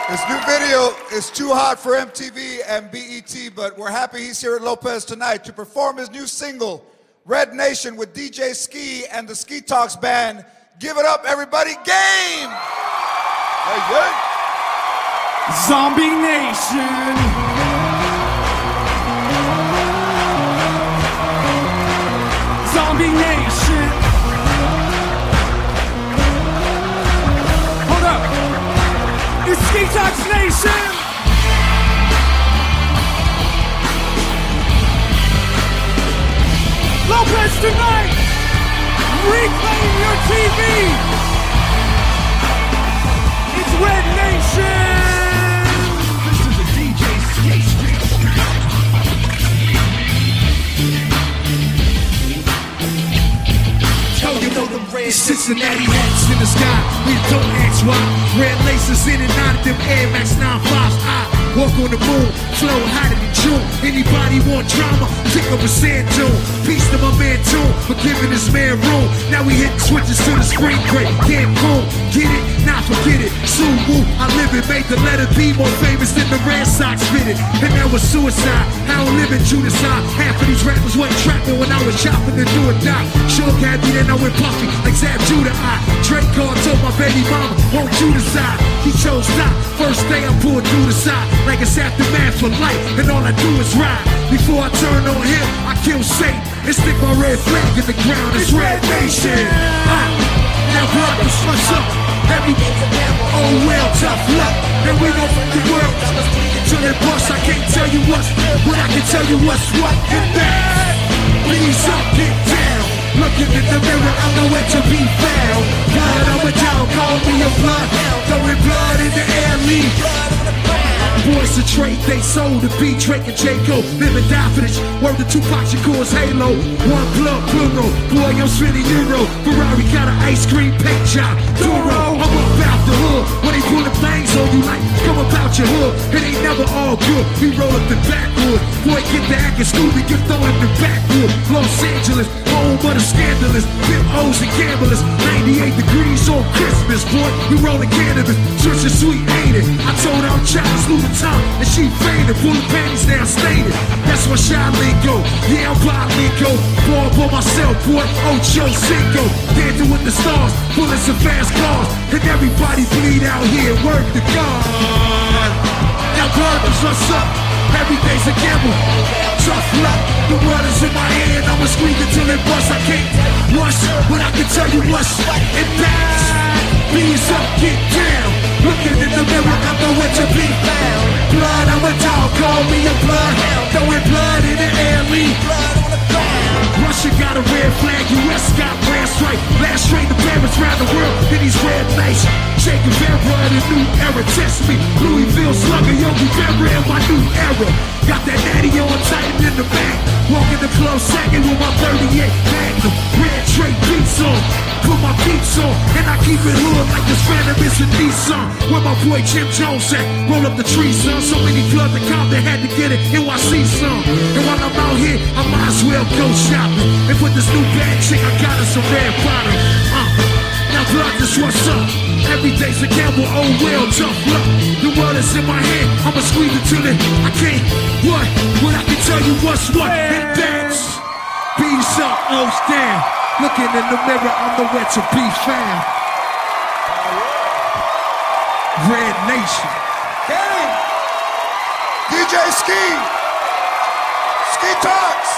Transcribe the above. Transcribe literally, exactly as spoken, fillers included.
This new video is too hot for M T V and B E T, but we're happy he's here at Lopez tonight to perform his new single, Red Nation, with D J Skee and the Skeetox Band. Give it up, everybody. Game! Hey, hey. Zombie Nation! Zombie Nation! Hold up! It's Skeetox Nation! Lopez tonight! Reclaim your T V! It's Red Nation! This is a D J Skee Street. Yo, you know them red Cincinnati hats in the sky. We don't ask why. Red laces in and out of them Air Max nine fives. I walk on the moon, flow hotter than June. Anybody want drama? Pick up a sand dune. Peace to my man Tune for giving this man room. Now we hitting switches to the spring break. Damn cool, get it? Nah, forget it. Suwu, I live it. Made the letter B more famous than the Red Sox fitted. And that was suicide. I don't live in Judicide. Half of these rappers wasn't trapping when I was chopping to do or die. Sure had me, then I went puffy like Zab Judah. I Drake called, told my baby mama, won't you decide? He chose not. First day I pulled through the side like it's aftermath for life, and all I do is ride. Before I turn on him, I kill Satan and stick my red flag in the ground. It's Red Nation. Uh, now brothers, what's up? Everything's a devil. Oh well, tough luck. And we gon' fuck the world till it bust. I can't tell you what's, but I can tell you what's what. Get back, please up, get down. Looking in the mirror, I'm nowhere to be found. Blood on my down, call me a bloodhound. Throwing blood in the air, leave blood on the ground. Boys to trade, they sold the beat, Drake and J. Cole. Live and die for this. Word to Tupac Shakur's Halo. One blood, plural. Boy, I'm spinning Euro. Ferrari got an ice cream paint job. Duro, I'm up out the hood. When they pulling things on you like, come about your hood. It ain't never all good. We roll up the backwood. Boy, get the acting Scooby, get throwing the backwood. Los Angeles, home of the scandalous. Pimp O's and gamblers. ninety-eight degrees on Christmas, boy. We rolling cannabis. Church is sweet, ain't it? I told her I'm Charles Louboutin, and she fainted. Pull the panties down, stained it. That's where Shy Lingo. Yeah, I'm bilingo. Ball for myself, boy. Ocho Cinco. Dancing with the stars. Bullets and fast cars. And everybody bleed out here. Work the God. Now, brothers, what's up? Everything's a gamble. Tough luck. The world is in my hand. I'ma scream until it busts. I can't rush, but I can tell you what's in that. Bees up, get down. Looking in the mirror, I'm nowhere to be found. Blood, I'm a dog, call me a bloodhound. Throwing blood in the air, leave blood on the ground. Russia got a red flag, U S got red stripe. Last train to Paris round the world in these red nights. Che Guevara in the new era, test me. Louisville slugger, Yogi Berra in my new era. Got that natty on tight in the back. Walking the club sagging with my thirty-eight Magnum. Red tray beats on. Put my beats on, and I keep it hood like this Phantom is a Nissan. Where my boy Jim Jones at? Roll up the tree, son. So many clubs in Compton had to get it. N Y C, son. And while I'm out here, I might as well go shopping. And put this new bad chick, I got us a red bottle. Uh, now blood, this what's up. Every day's a gamble, oh well, tough luck. The world is in my hand, I'ma squeeze it till it. I can't, what? What I can tell you what's what. And that's peace up, O's down. Looking in the mirror, I'm nowhere to be found. Red Nation. Game! D J Skee! Skeetox!